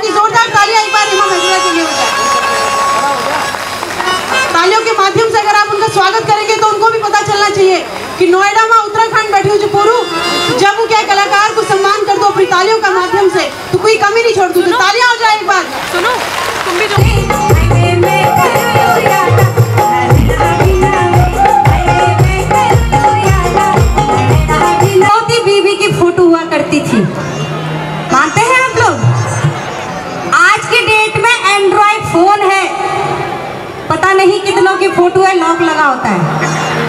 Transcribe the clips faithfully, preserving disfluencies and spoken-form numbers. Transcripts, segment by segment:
की जोरदार तालियां एक बार हेमा मेहता के लिए हो जाए। तालियों के माध्यम से अगर आप उनका स्वागत करेंगे तो उनको भी पता चलना चाहिए कि नोएडा में उत्तराखंड बैठी हूँ जो पोरू जब वो क्या कलाकार को सम्मान कर दो अपनी तालियों का माध्यम से तो कोई कमी नहीं छोड़ दू। तो तालियां हो जाए एक बार। सुनो तुम भी मोती बीबी की फोटो हुआ करती थी, मानते हैं आप लोग? आज के डेट में एंड्रॉइड फोन है, पता नहीं कितनों की फोटो है, लॉक लगा होता है।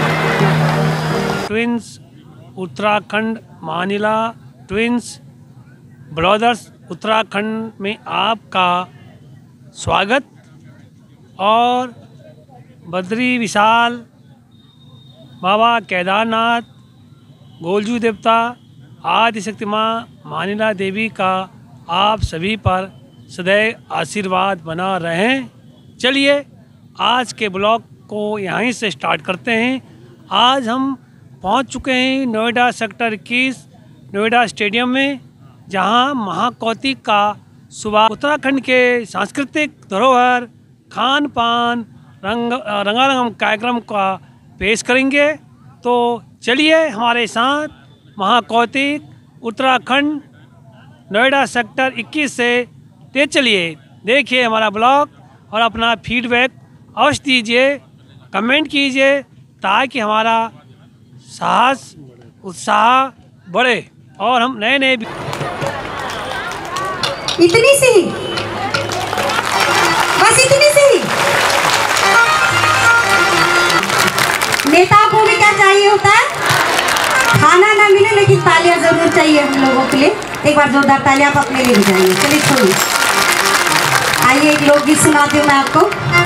ट्विंस उत्तराखंड मानिला ट्विंस ब्रदर्स उत्तराखंड में आपका स्वागत। और बद्री विशाल बाबा केदारनाथ गोलजू देवता आदिशक्ति माँ मानिला देवी का आप सभी पर सदैव आशीर्वाद बना रहें। चलिए आज के ब्लॉग को यहीं से स्टार्ट करते हैं। आज हम पहुंच चुके हैं नोएडा सेक्टर इक्कीस नोएडा स्टेडियम में, जहां महाकौतिक का सुबह उत्तराखंड के सांस्कृतिक धरोहर खान पान रंग रंगारंगम कार्यक्रम का पेश करेंगे। तो चलिए हमारे साथ महाकौतिक उत्तराखंड नोएडा सेक्टर इक्कीस से ते चलिए देखिए हमारा ब्लॉग और अपना फीडबैक अवश्य दीजिए, कमेंट कीजिए ताकि हमारा साहस उत्साह बढ़े और हम नए नए इतनी सी बस इतनी सी नेता को भी क्या चाहिए होता है? खाना ना मिले लेकिन तालियां जरूर चाहिए हम लोगों के लिए। एक बार जोरदार तालियां आप अपने लिए बजाइए। चलिए छोड़िए, आइए एक लोकगीत सुनाती हूँ मैं आपको।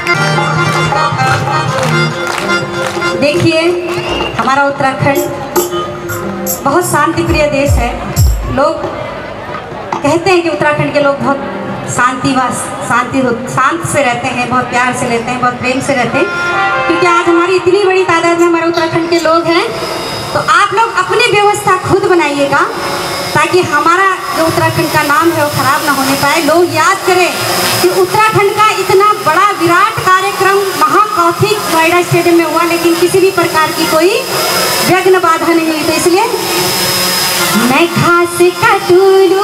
देखिए हमारा उत्तराखंड बहुत शांति प्रिय देश है। लोग कहते हैं कि उत्तराखंड के लोग बहुत शांति व शांति शांत से रहते हैं, बहुत प्यार से रहते हैं, बहुत प्रेम से रहते हैं। क्योंकि आज हमारी इतनी बड़ी तादाद में हमारे उत्तराखंड के लोग हैं, तो आप लोग अपनी व्यवस्था खुद बनाइएगा ताकि हमारा जो उत्तराखंड का नाम है वो खराब ना होने पाए। लोग याद करें कि उत्तराखंड का इतना बड़ा विराट कार्यक्रम महाकौतिक नोएडा स्टेडियम में हुआ, लेकिन किसी भी प्रकार की कोई विघ्न बाधा नहीं हुई। तो इसलिए मैं घास काटूलू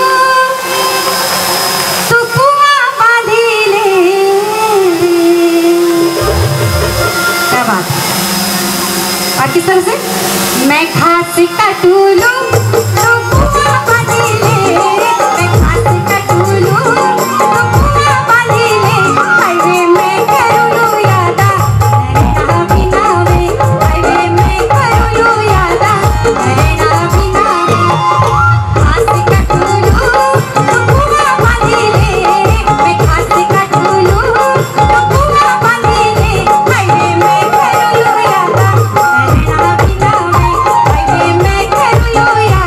तू कुआं बांधी ले, क्या बात। और किस तरह से मैं घास काटूलू तू कुआं बांधी ले, मैं घास काटूलू तू कुआं बांधी ले, हाईवे में करूँ यादा नैना बिना वे, हाईवे में करूँ यादा नैना बिना वे, घास काटूलू तू कुआं बांधी ले, मैं घास काटूलू तू कुआं बांधी ले, हाईवे में करूँ यादा नैना बिना वे, हाईवे में करूँ यादा।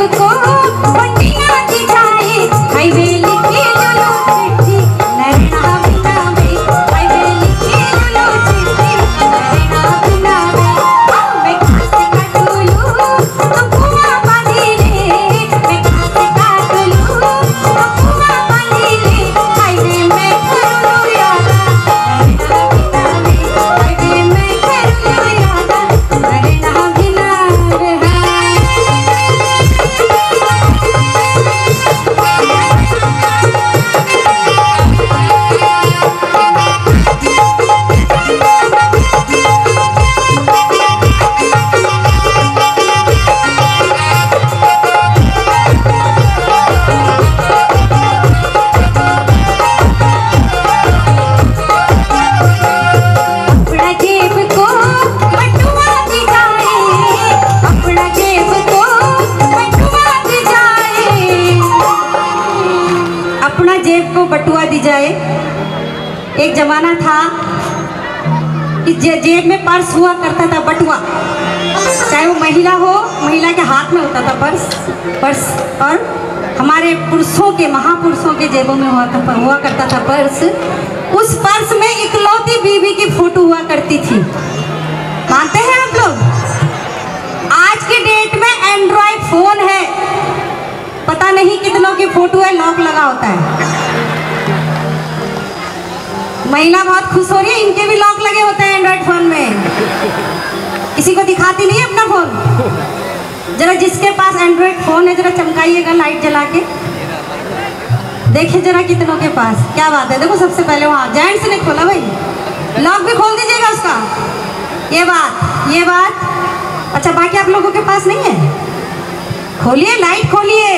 को पट्टियां दी जाए, हाईवे लिखी लुलु चिट्ठी नैना बिना में, हाईवे लिखी लुलु चिट्ठी नैना बिना में। मैं कहाँ से काट लूं तो कुआं बांधी ले, मैं कहाँ से काट लूं तो कुआं बांधी ले, हाईवे में कर लूं यादा नैना बिना में, हाईवे में कर लूं यादा नैना बिना में। अपना जेब को बटुआ दी जाए, अपना जेब को बटुआ दी जाए, अपना जेब को बटुआ दी जाए। एक जमाना था कि जे- जेब में पर्स हुआ करता था, बटुआ, चाहे वो महिला हो, महिला के हाथ में होता था पर्स पर्स और हमारे पुरुषों के, महापुरुषों के जेबों में हुआ करता हुआ करता था पर्स। उस पर्स में इकलौती बीवी की फोटो हुआ करती थी। मानते हैं आप लोग? आज की डेट में एंड्रॉयड फोन है, पता नहीं कितनों की फोटो है, लॉक लगा होता है। महिला बहुत खुश हो रही है, इनके भी लॉक लगे होते हैं एंड्रॉयड फोन में। किसी को दिखाती नहीं है अपना फोन। जरा जिसके पास एंड्रॉयड फोन है जरा चमकाइएगा लाइट जला के, देखिए जरा कितनों के पास। क्या बात है, देखो सबसे पहले वहाँ जेंट्स ने खोला भाई, लॉक भी खोल दीजिएगा उसका। ये बात ये बात अच्छा, बाकी आप लोगों के पास नहीं है? खोलिए, लाइट खोलिए।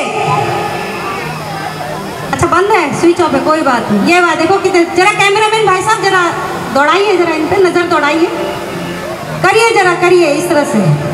अच्छा बंद है, स्विच ऑफ है, कोई बात नहीं। ये बात देखो कितने, जरा कैमरामैन भाई साहब जरा दौड़ाइए, जरा इन पे नजर दौड़ाइए, करिए जरा, करिए इस तरह से।